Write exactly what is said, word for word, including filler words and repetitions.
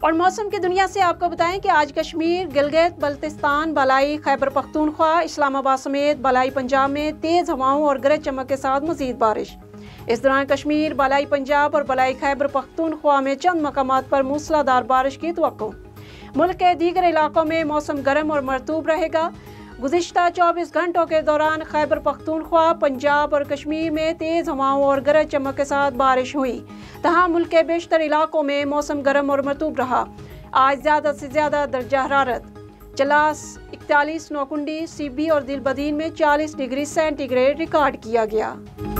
और मौसम की दुनिया से आपको बताएं कि आज कश्मीर, गिलगित बल्तिस्तान, बलाई खैबर पख्तूनख्वा, इस्लामाबाद समेत बलाई पंजाब में तेज़ हवाओं और गरज चमक के साथ मज़ीद बारिश। इस दौरान कश्मीर, बलाई पंजाब और बलाई खैबर पख्तूनख्वा में चंद मकामात पर मूसलाधार बारिश की तवक्को। मुल्क के दीगर इलाकों में मौसम गर्म और मरतूब रहेगा। गुज़िश्ता चौबीस घंटों के दौरान खैबर पख्तूनख्वा, पंजाब और कश्मीर में तेज़ हवाओं और गरज चमक के साथ बारिश हुई। तहाँ मुल्क के बेशतर इलाकों में मौसम गर्म और मरतूब रहा। आज ज़्यादा से ज़्यादा दर्जा हरारत चलास इकतालीस, नौकुंडी, सीबी और दिलबदीन में चालीस डिग्री सेंटीग्रेड रिकॉर्ड किया गया।